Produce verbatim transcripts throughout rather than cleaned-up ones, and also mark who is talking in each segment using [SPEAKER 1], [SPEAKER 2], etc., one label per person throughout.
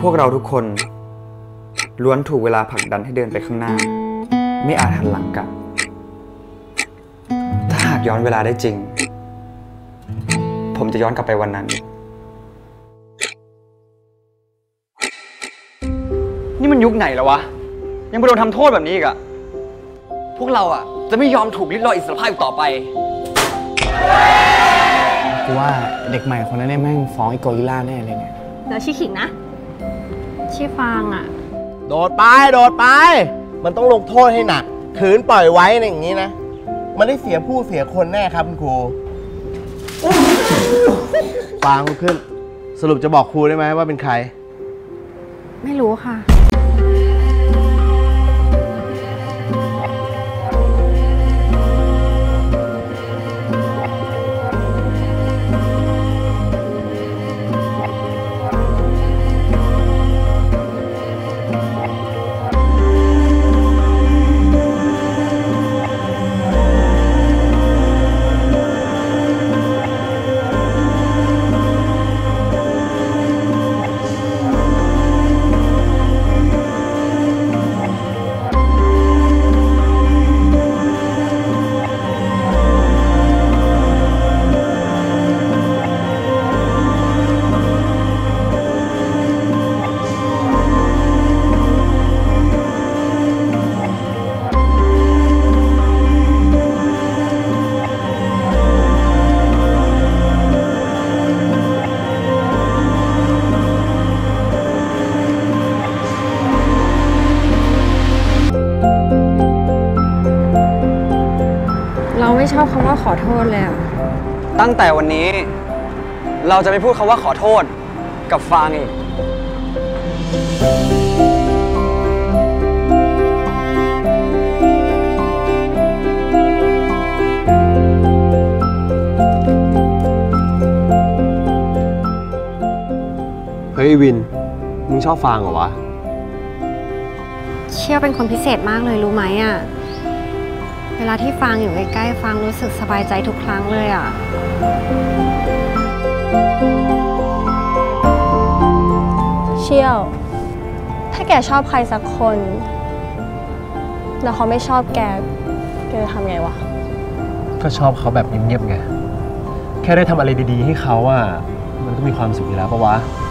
[SPEAKER 1] วกเราทุกคนล้วนถูกเวลาผลักดันให้เดินไปข้างหน้าไม่อาจหันหลังกลับถ้าหากย้อนเวลาได้จริงผมจะย้อนกลับไปวันนั้นนี่มันยุคไหนแล้ววะยังไปโดนทำโทษแบบนี้อีกอะพวกเราอะจะไม่ยอมถูกลิดรอนอิสรภาพอีกต่อไปกูว่าเด็กใหม่คนนั้นเนี่ยแม่งฟ้องไอ้โกริลล่าแน่เลยเนี่ย
[SPEAKER 2] เดี๋ยวชี้ขิงนะชี้ฟางอะ
[SPEAKER 3] โดดไปโดดไปมันต้องลงโทษให้หนักขืนปล่อยไว้อย่างนี้นะมันได้เสียผู้เสียคนแน่ครับคุณครูฟางขึ้นสรุปจะบอกครูได้ไหมว่าเป็นใคร
[SPEAKER 2] ไม่รู้ค่ะเราไม่ชอบคำว่าขอโทษเลยอะ
[SPEAKER 1] ตั้งแต่วันนี้เราจะไม่พูดคำว่าขอโทษกับฟางอีก
[SPEAKER 4] เฮ้ยวินมึงชอบฟางเหรอวะ
[SPEAKER 2] เชี่ยวเป็นคนพิเศษมากเลยรู้ไหมอะเวลาที่ฟางอยู่ใกล้ๆฟางรู้สึกสบายใจทุกครั้งเลยอ่ะ
[SPEAKER 5] เชี่ยวถ้าแกชอบใครสักคนแล้วเขาไม่ชอบแกแกจะทำไงวะ
[SPEAKER 4] ก็ชอบเขาแบบเงียบๆไงแค่ได้ทำอะไรดีๆให้เขาอ่ะมันก็มีความสุขอยู่แล้วปะวะ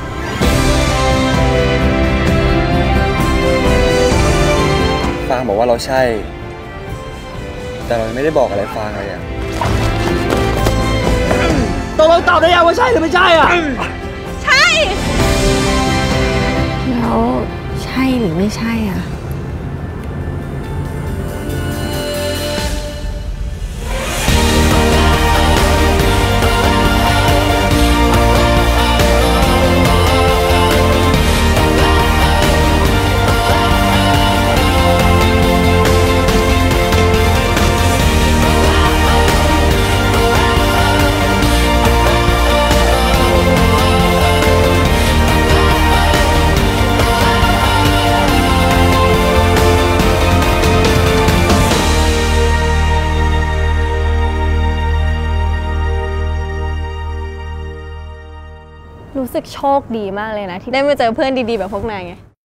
[SPEAKER 1] ฟางบอกว่าเราใช่แต่เราไม่ได้บอกอะไรฟางเลยอะ
[SPEAKER 3] ตกลงตอบได้ยังว่าใช่หรือไม่ใช่อ่ะ
[SPEAKER 2] ใช่แล้วใช่หรือไม่ใช่อ่ะ
[SPEAKER 5] รู้สึกโชคดีมากเลยนะที่ได้มาเจอเพื่อนดีๆแบบพวกนายไง